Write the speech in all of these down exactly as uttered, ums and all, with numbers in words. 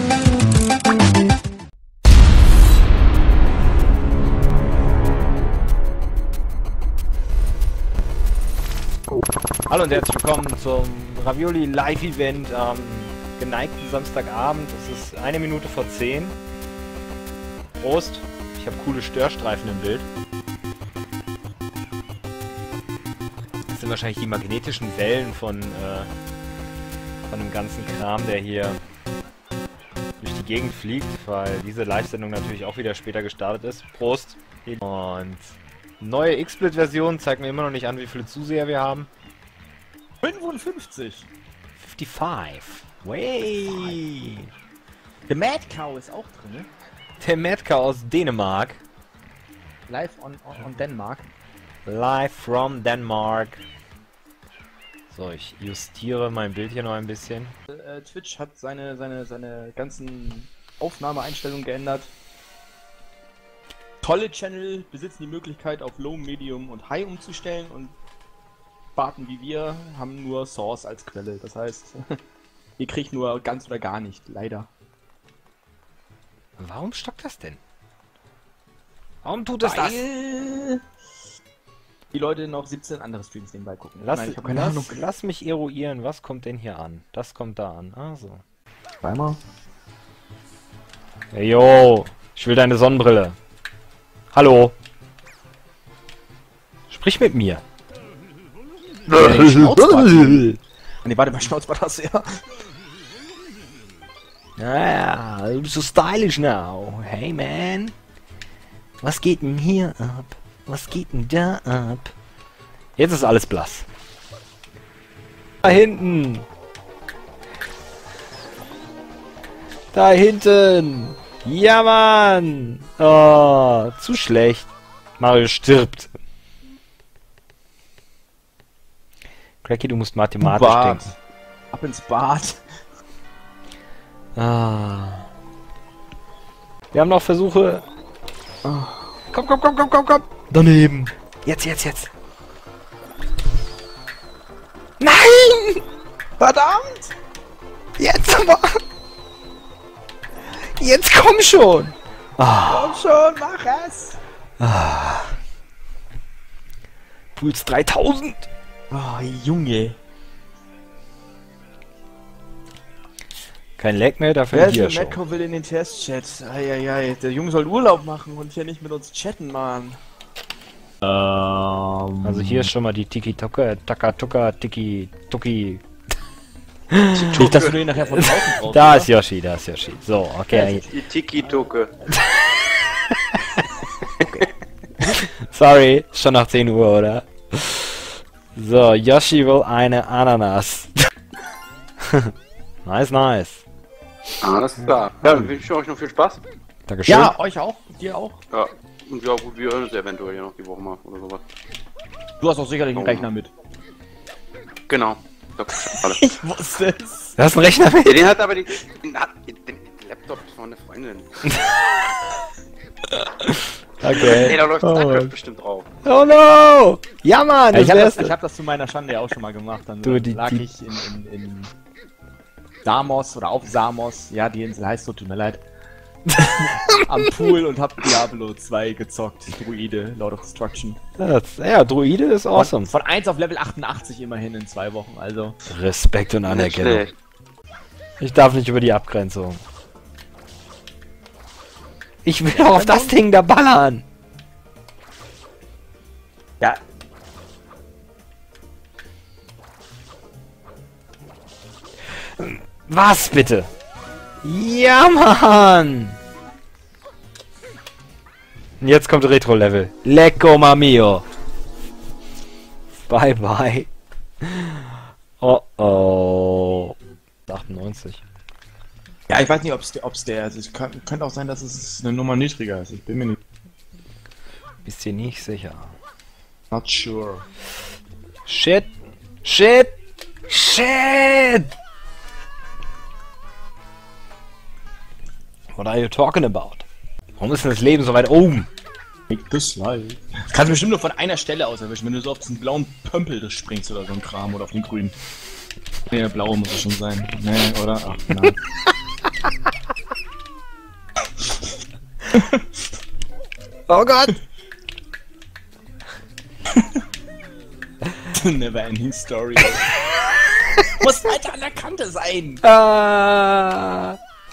Hallo und herzlich willkommen zum Ravioli Live Event am geneigten Samstagabend. Es ist eine Minute vor zehn. Prost! Ich habe coole Störstreifen im Bild. Das sind wahrscheinlich die magnetischen Wellen von, äh, von dem ganzen Kram, der hier durch die Gegend fliegt, weil diese Live-Sendung natürlich auch wieder später gestartet ist. Prost! Und neue X-Split-Version zeigt mir immer noch nicht an, wie viele Zuseher wir haben. fünfundfünfzig. fünfundfünfzig. Way. Der Mad Cow ist auch drin, ne? Der Mad Cow aus Dänemark. Live on, on, on Denmark. Live from Denmark. So, ich justiere mein Bild hier noch ein bisschen. Äh, Twitch hat seine, seine, seine ganzen Aufnahmeeinstellungen geändert. Tolle Channel besitzen die Möglichkeit auf Low, Medium und High umzustellen und Sparten wie wir haben nur Source als Quelle. Das heißt, ihr kriegt nur ganz oder gar nicht, leider. Warum stockt das denn? Warum tut es das? Weil die Leute noch siebzehn andere Streams nebenbei gucken. Lass, Nein, ich hab keine lass, Ahnung. lass mich eruieren, was kommt denn hier an? Das kommt da an. Also. Zweimal. Hey, yo, ich will deine Sonnenbrille. Hallo. Sprich mit mir. Ne, warte mal, Schnauzbart hast du ja. Naja, du bist so stylisch now. Hey man. Was geht denn hier ab? Was geht denn da ab? Jetzt ist alles blass. Da hinten. Da hinten. Ja, Mann. Oh, zu schlecht. Mario stirbt. Cracky, du musst mathematisch Bad. denken. Ab ins Bad. Ah. Wir haben noch Versuche. Oh. Komm, komm, komm, komm, komm, komm. Daneben. Jetzt, jetzt, jetzt. Nein! Verdammt! Jetzt aber. Jetzt komm schon. Ah. Komm schon, mach es! Ah. Puls dreitausend. Oh, Junge. Kein Lag mehr, dafür Wer hier ist schon. Madco will in den Testchat? Eieiei, der Junge soll Urlaub machen und hier nicht mit uns chatten, Mann. Ähm. Also hier ist schon mal die Tiki-Toka, Taka-Tuka, Tiki-Tuki. Nicht, dass du den nachher von draußen brauchst. Da ist Yoshi, da ist Yoshi. So, okay. Die Tiki-Tuke. Okay. Sorry, schon nach zehn Uhr, oder? So, Yoshi will eine Ananas. Nice, nice. Alles klar. Ja, dann wünsche ich euch noch viel Spaß. Dankeschön. Ja, euch auch. Dir auch. Ja, und ja gut, wir hören uns eventuell ja noch die Woche mal oder sowas. Du hast auch sicherlich einen Oh. Rechner mit. Genau. Ich glaub, alle. Ich wusste es. Du hast einen Rechner mit? Ja, den hat aber den, den, hat, den, den Laptop von einer Freundin. Okay. Ey, da läuft Oh, StarCraft Mann. bestimmt drauf. Oh no! Ja, Mann! Ja, Das ich habe das, wär's. ich hab das zu meiner Schande ja auch schon mal gemacht. Dann Du, die- lag die- ich in, in, in Samos oder auf Samos. Ja, die Insel heißt so, tut mir leid. Am Pool und hab Diablo zwei gezockt. Druide, Lord of Destruction. Das, ja, Druide ist awesome. Von, von eins auf Level achtundachtzig immerhin in zwei Wochen, also. Respekt und Nicht Anerkennung. schlecht. Ich darf nicht über die Abgrenzung. Ich will doch auf das Ding da ballern. Ja. Was bitte? Ja, Mann! Und jetzt kommt Retro-Level. Lecco Mamio. Bye, bye. Oh, oh. achtundneunzig. Ja, ich weiß nicht, ob es ob's der ist. Es kann, könnte auch sein, dass es eine Nummer niedriger ist. Ich bin mir nicht. Bist dir nicht sicher. Not sure. Shit. Shit. Shit. What are you talking about? Warum ist denn das Leben so weit oben? Make this life. Das kannst du bestimmt nur von einer Stelle aus erwischen, wenn du so auf diesen blauen Pömpel das springst oder so ein Kram oder auf den grünen. Ne, der blaue muss es schon sein. Ne, oder? Ach, nein. Oh Gott! Never ending story. Muss weiter an der Kante sein! Ah.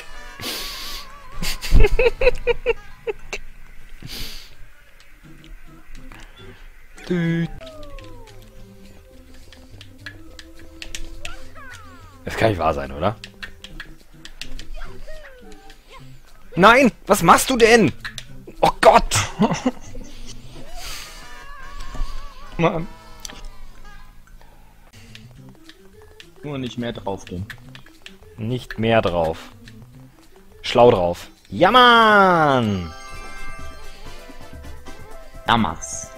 Das kann nicht wahr sein, oder? Nein! Was machst du denn? Oh Gott! Mann. Nur nicht mehr draufgehen. Nicht mehr drauf. Schlau drauf. Ja, Mann! Damals.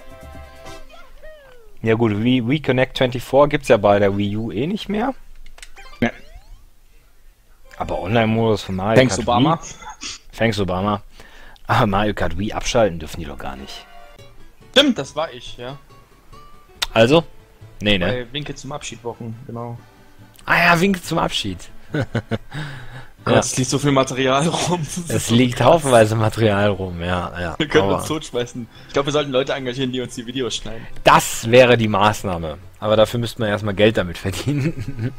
Ja gut, Wii, Wii Connect vierundzwanzig gibt's ja bei der Wii U eh nicht mehr. Ja. Aber Online-Modus von Mario Thanks Kart Obama. Wii, Thanks Obama. Aber Mario Kart Wii abschalten dürfen die doch gar nicht. Stimmt, das war ich, ja. Also? Nee, ne? Bei Winke zum Abschied Wochen, genau. Ah ja, Winke zum Abschied. Ja. Es liegt so viel Material rum. Es liegt haufenweise Material rum, ja, ja. Wir können aber uns totschmeißen. Ich glaube, wir sollten Leute engagieren, die uns die Videos schneiden. das wäre die Maßnahme. Aber dafür müssten wir erstmal Geld damit verdienen.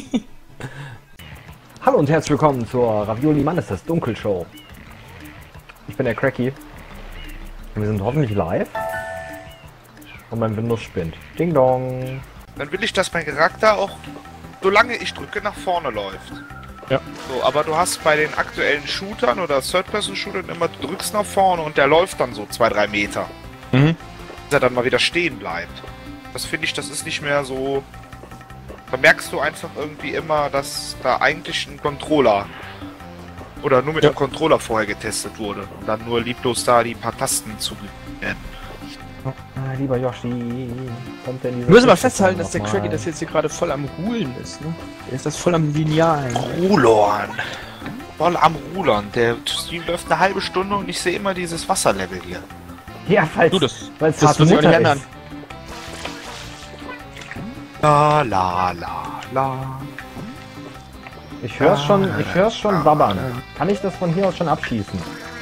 Hallo und herzlich willkommen zur Ravioli Mann ist das Dunkel Show. Ich bin der Cracky. Und wir sind hoffentlich live. Und mein Windows spinnt. Ding dong. Dann will ich, dass mein Charakter auch, solange ich drücke, nach vorne läuft. Ja. So, aber du hast bei den aktuellen Shootern oder Third-Person-Shootern immer, du drückst nach vorne und der läuft dann so zwei, drei Meter. Mhm. Dass er dann mal wieder stehen bleibt. Das finde ich, das ist nicht mehr so... Da merkst du einfach irgendwie immer, dass da eigentlich ein Controller oder nur mit Ja. dem Controller vorher getestet wurde. Und dann nur lieblos da die paar Tasten zu werden. Ah, lieber Yoshi. Kommt denn diese Wir müssen mal Kiste festhalten, dass der noch Cracky mal? das jetzt hier gerade voll am Ruhlen ist, ne? Er ist das voll am Linealen. Rulorn. Voll am Rulern. Der Stream läuft eine halbe Stunde und ich sehe immer dieses Wasserlevel hier. Ja, falls, Du, das- weil's das harte wird sich auch nicht Mutter ändern. ist. La la la la. Ich hör's schon, ich hör's schon wabbern. Kann ich das von hier aus schon abschießen?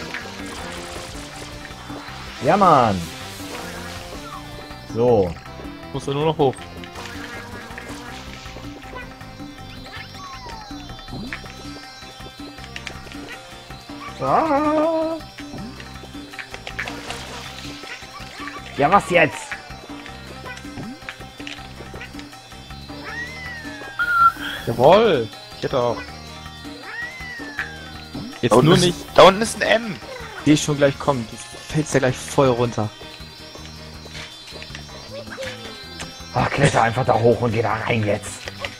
Ja, Mann. So. Muss er nur noch hoch. Ah. Ja, was jetzt? Jawohl! Geht auch. Jetzt Da unten nur ist- nicht, Da unten ist ein M. die schon gleich kommt. Du fällst ja gleich voll runter. Ach, kletter einfach da hoch und geh da rein jetzt.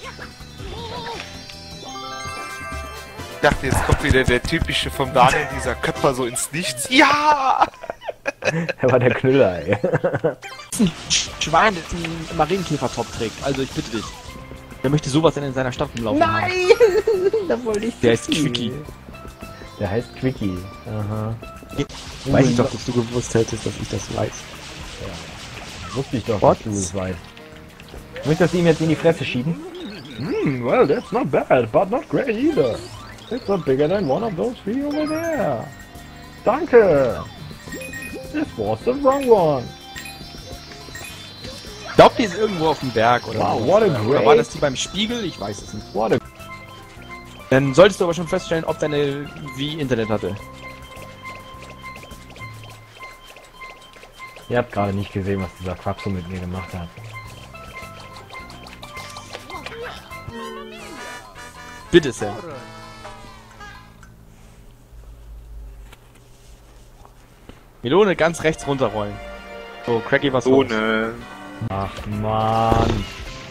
Ich dachte, jetzt kommt wieder der typische vom Daniel, dieser Köpfer so ins Nichts. Ja! Der war der Knüller, ey. Schwein, das ein Marienkäfer-Top trägt. Also ich bitte dich. Der möchte sowas denn in seiner Stadt rumlaufen haben. Da wollte ich. Der ist Quickie. Der heißt Quickie. Aha. Weiß ich doch, dass du gewusst hättest, dass ich das weiß. Wusste ich doch, What? dass du es weißt. Möchtest du ihm jetzt in die Fresse schieben? Hmm, well, that's not bad, but not great either. It's not bigger than one of those three over there. Danke. This was the wrong one. Ich glaube, die ist irgendwo auf dem Berg oder Wow, so. what a Oder great- war das die beim Spiegel? Ich weiß es nicht. What a... Dann solltest du aber schon feststellen, ob deine Wii Internet hatte. Ihr habt gerade nicht gesehen, was dieser Quaxo mit mir gemacht hat. Bitte sehr. Melone ganz rechts runterrollen. So, Cracky, was los? Ohne. Ach man.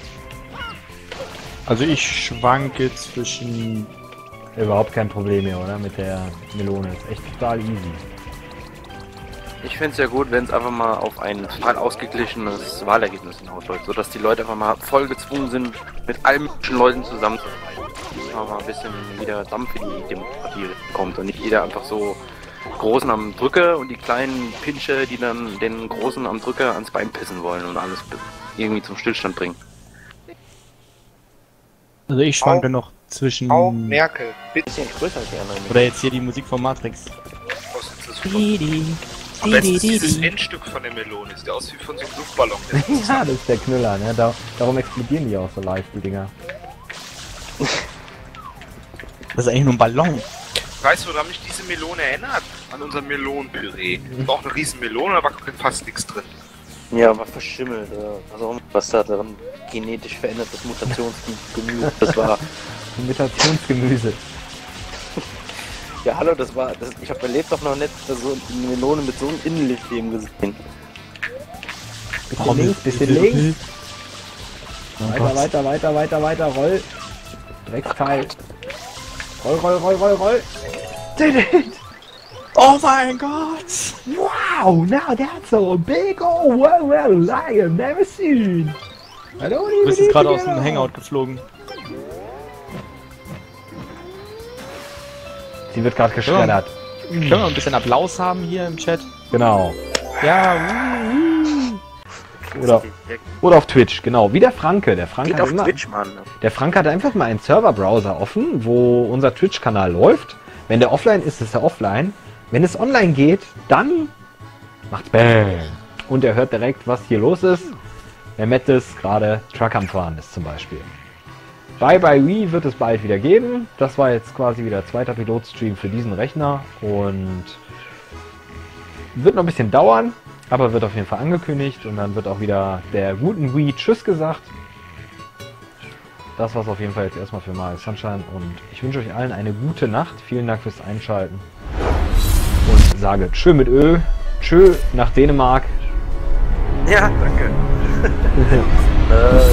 Also ich schwanke zwischen... Überhaupt kein Problem mehr, oder? Mit der Melone. Ist echt total easy. Ich fände es ja gut, wenn es einfach mal auf ein total ausgeglichenes Wahlergebnis hinausläuft, sodass die Leute einfach mal voll gezwungen sind, mit allen möglichen Leuten zusammenzuarbeiten. Dass mal ein bisschen wieder Dampf in die Demokratie kommt und nicht jeder einfach so Großen am Drücker und die kleinen Pinsche, die dann den Großen am Drücker ans Bein pissen wollen und alles irgendwie zum Stillstand bringen. Also ich schwanke noch zwischen... Frau Merkel, bitte. Bisschen größer als die anderen. Oder jetzt hier die Musik von Matrix. Aus Das ist super. Am besten ist dieses Endstück von der Melone. Sieht aus wie von so einem Luftballon. Ja, das ist der Knüller, ne? Da, darum explodieren die auch so leicht, die Dinger. Das ist eigentlich nur ein Ballon. Weißt du, woran mich diese Melone erinnert? An unser Melonenpüree. Das war auch eine riesen Melone, da war fast nichts drin. Ja, war verschimmelt. Ja. Also was da drin genetisch verändertes Mutationsgemüse das war. Imitationsgemüse. Ja, hallo, das war. Das, ich habe erlebt doch noch nicht so eine Melone mit so einem Innenleben gesehen. Bisschen links, bisschen links. Weiter, weiter, weiter, weiter, weiter, roll. Drecksteil. Roll, roll, roll, roll, roll. Did it! Oh mein Gott! Wow, now that's so big old well, well, I have never seen. Hallo, Du bist jetzt gerade aus dem Hangout geflogen. Sie wird gerade geschreddert. Können wir ein bisschen Applaus haben hier im Chat? Genau. Ja, Oder, oder auf Twitch, genau. Wie der Franke. Der Franke Geht hat auf immer, Twitch, Mann. Der Frank hat einfach mal einen Serverbrowser offen, wo unser Twitch-Kanal läuft. Wenn der offline ist, ist er offline. Wenn es online geht, dann macht's Bang. Und er hört direkt, was hier los ist. Der Mettes gerade Truck am Fahren ist zum Beispiel. Bye Bye Wii wird es bald wieder geben. Das war jetzt quasi wieder zweiter Pilotstream für diesen Rechner. Und wird noch ein bisschen dauern, aber wird auf jeden Fall angekündigt. Und dann wird auch wieder der guten Wii Tschüss gesagt. Das war's auf jeden Fall jetzt erstmal für Mario Sunshine und ich wünsche euch allen eine gute Nacht. Vielen Dank fürs Einschalten und sage Tschö mit Ö, Tschö nach Dänemark. Ja, danke. äh,